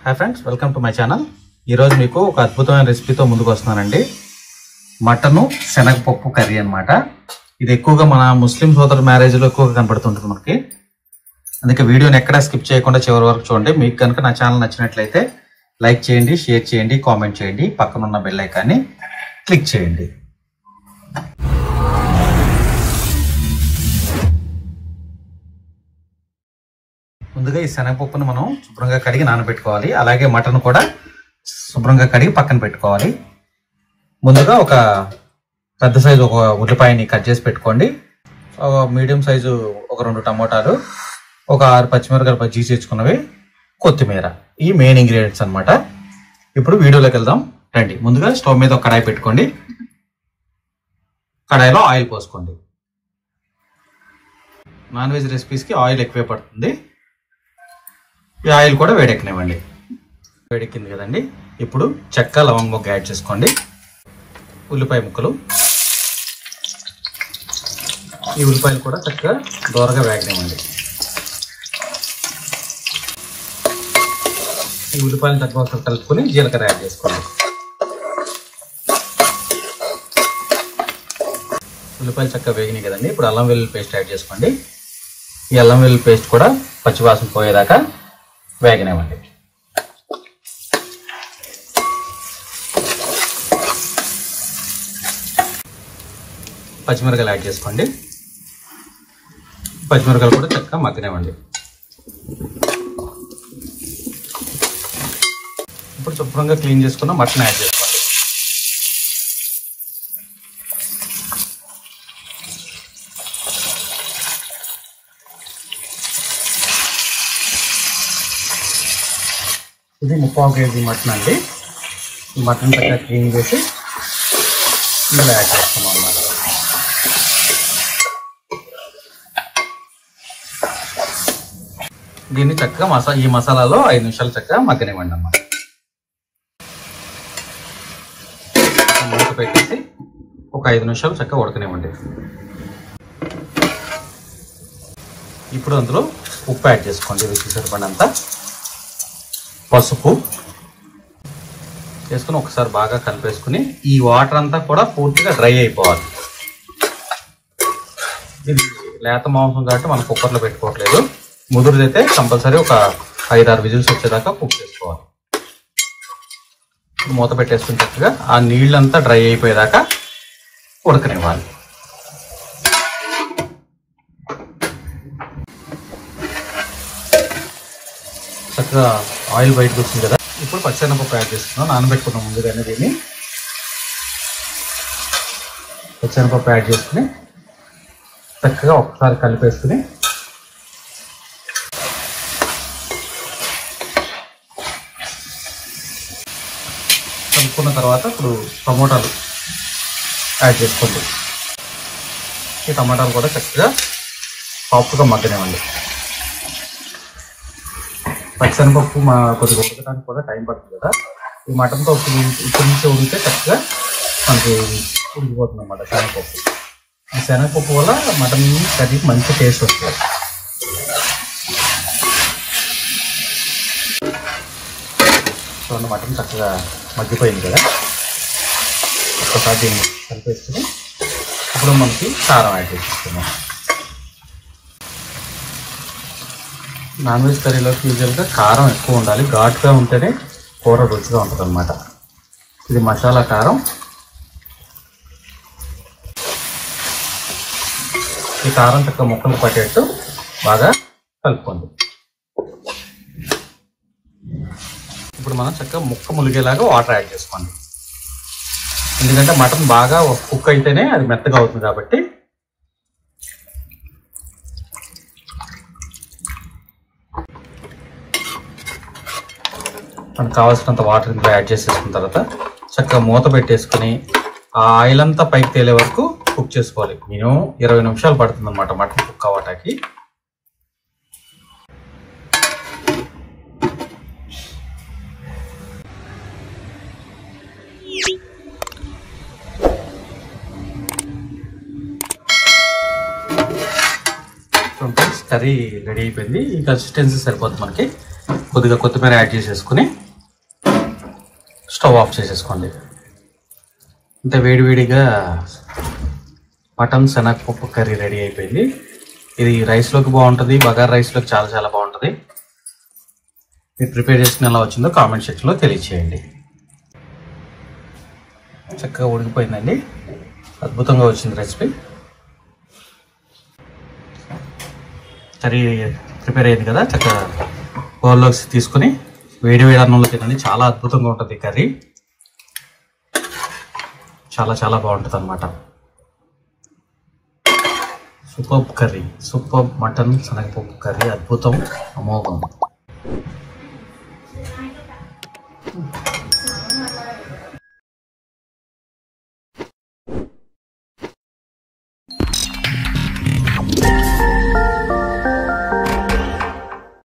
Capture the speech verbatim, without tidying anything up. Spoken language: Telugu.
Hi friends, welcome to my channel. ఈరోజు మీకు ఒక అద్భుతమైన రెసిపీతో ముందుకు వస్తున్నానండి. మటను శనగపప్పు కర్రీ అనమాట. ఇది ఎక్కువగా మన ముస్లిం సోదరు మ్యారేజ్లో ఎక్కువగా కనపడుతుంటుంది మనకి. అందుకే వీడియోని ఎక్కడా స్కిప్ చేయకుండా చివరి వరకు చూడండి. మీకు కనుక నా ఛానల్ నచ్చినట్లయితే లైక్ చేయండి, షేర్ చేయండి, కామెంట్ చేయండి, పక్కన ఉన్న బెల్ ఐకాన్ని క్లిక్ చేయండి. ముందుగా ఈ శనగపప్పును మనం శుభ్రంగా కడిగి నానబెట్టుకోవాలి. అలాగే మటన్ కూడా శుభ్రంగా కడిగి పక్కన పెట్టుకోవాలి. ముందుగా ఒక పెద్ద సైజు ఒక ఉల్లిపాయని కట్ చేసి పెట్టుకోండి. ఒక మీడియం సైజు ఒక రెండు టమోటాలు, ఒక ఆరు పచ్చిమిరపకాయలు పచ్చి చేసుకున్నవి, కొత్తిమీర. ఈ మెయిన్ ఇంగ్రీడియంట్స్ అనమాట. ఇప్పుడు వీడియోలోకి వెళ్దాం రండి. ముందుగా స్టవ్ మీద ఒక కడాయి పెట్టుకోండి. కడాయిలో ఆయిల్ పోసుకోండి. నాన్ వెజ్ రెసిపీస్కి ఆయిల్ ఎక్కువే పడుతుంది. ఈ ఆయిల్ కూడా వేడెక్కనివ్వండి. వేడెక్కింది కదండి. ఇప్పుడు చెక్క, లవంగ మొగ్గ యాడ్ చేసుకోండి. ఉల్లిపాయ ముక్కలు, ఈ ఉల్లిపాయలు కూడా చక్కగా దోరగా వేగనివ్వండి. ఈ ఉల్లిపాయలు చక్కగా ఒకసారి కలుపుకొని జీలకర్ర యాడ్ చేసుకోండి. ఉల్లిపాయలు చక్కగా వేగినాయి కదండి. ఇప్పుడు అల్లం వెల్లుల్లి పేస్ట్ యాడ్ చేసుకోండి. ఈ అల్లం వెల్లుల్లి పేస్ట్ కూడా పచ్చివాసన పోయేదాకా వేగనివ్వండి. పచ్చిమిరపకాయలు యాడ్ చేసుకోండి. పచ్చిమిరపకాయలు కూడా చక్కగా మగ్గనివ్వండి. ఇప్పుడు శుభ్రంగా క్లీన్ చేసుకున్న మటన్ యాడ్ చేసుకోండి. ఇది ముప్పావు కేజీ మటన్ అండి. ఈ మటన్ చక్కగా క్లీన్ చేసి ఇందులో యాడ్ చేస్తాం అన్నమాట. దీన్ని చక్కగా మసా ఈ మసాలాలో ఐదు నిమిషాలు చక్కగా మగ్గనివ్వండి అన్నమాట. మూత పెట్టేసి ఒక ఐదు నిమిషాలు చక్కగా ఉడకనివ్వండి. ఇప్పుడు అందులో ఉప్పు యాడ్ చేసుకోండి. రుచికి సరిపడినంత పసుపు వేసుకుని ఒకసారి బాగా కలిపేసుకుని ఈ వాటర్ అంతా కూడా పూర్తిగా డ్రై అయిపోవాలి. ఇది లేత మాంసం కాబట్టి మనం కుక్కర్లో పెట్టుకోవట్లేదు. ముదురుదైతే కంపల్సరీ ఒక ఐదారు విజిల్స్ వచ్చేదాకా కుక్ చేసుకోవాలి. మూత పెట్టేసుకుని చక్కగా ఆ నీళ్ళంతా డ్రై అయిపోయేదాకా ఉడకనివ్వాలి. చక్కగా ఆయిల్ బయటకు వచ్చింది కదా. ఇప్పుడు పచ్చెనపప్పు యాడ్ చేసుకున్నాం. నానబెట్టుకున్నాం ముందుగానే. దీన్ని పచ్చెనపప్పు యాడ్ చేసుకుని చక్కగా ఒకసారి కలిపేసుకుని కలుపుకున్న తర్వాత ఇప్పుడు టమోటాలు యాడ్ చేసుకోండి. ఈ టమాటాలు కూడా చక్కగా సాఫ్ట్గా మగ్గనివ్వండి. పచ్చనపప్పు మా కొద్దిగా ఉడకడానికి కూడా టైం పడుతుంది కదా. ఈ మటన్తో ఇక్కడి నుంచి ఉడికితే చక్కగా మనకి ఉడికిపోతుంది అన్నమాట శనగపప్పు. ఈ శనగపప్పు వల్ల మటన్ కర్రీకి మంచి టేస్ట్ వస్తుంది. చూడండి, మటన్ చక్కగా మగ్గిపోయింది కదా. ఒక్కసారి దీన్ని కలిపేసుకుని ఇప్పుడు మనకి కారం యాడ్ చేసేస్తున్నాం. నాన్ వెజ్ కర్రీలోకి యూజువల్గా కారం ఎక్కువ ఉండాలి. ఘాటుగా ఉంటేనే కూర రుచిగా ఉంటుంది అన్నమాట. ఇది మసాలా కారం. ఈ కారం చక్కగా ముక్కలు పట్టేట్టు బాగా కలుపుకోండి. ఇప్పుడు మనం చక్కగా ముక్క ములిగేలాగా వాటర్ యాడ్ చేసుకోండి. ఎందుకంటే మటన్ బాగా కుక్ అయితేనే అది మెత్తగా అవుతుంది కాబట్టి. మనకు కావాల్సినంత వాటర్ ఇందులో యాడ్ చేసేసుకున్న తర్వాత చక్కగా మూత పెట్టేసుకుని ఆ ఆయిల్ అంతా పైకి తేలే వరకు కుక్ చేసుకోవాలి. మినిమం ఇరవై నిమిషాలు పడుతుంది అన్నమాట మటన్ కుక్ అవ్వటానికి. కర్రీ రెడీ అయిపోయింది. ఈ కన్సిస్టెన్సీ సరిపోతుంది మనకి. కొద్దిగా కొత్తిమీర యాడ్ చేసేసుకుని స్టవ్ ఆఫ్ చేసేసుకోండి. ఇంత వేడివేడిగా మటన్ శనగపప్పు కర్రీ రెడీ అయిపోయింది. ఇది రైస్లోకి బాగుంటుంది, బగారా రైస్లోకి చాలా చాలా బాగుంటుంది. మీరు ప్రిపేర్ చేసుకుని ఎలా వచ్చిందో కామెంట్ సెక్షన్లో తెలియచేయండి. చక్కగా ఉడికిపోయిందండి, అద్భుతంగా వచ్చింది రెసిపీ. కర్రీ ప్రిపేర్ అయింది కదా, చక్కగా బౌల్లోకి తీసుకుని వేడి వేడి అన్నంలో తినండి. చాలా అద్భుతంగా ఉంటుంది కర్రీ, చాలా చాలా బాగుంటుంది అన్నమాట. సూపర్ కర్రీ, సూపర్ మటన్ శనగపప్పు కర్రీ, అద్భుతం, అమోఘం.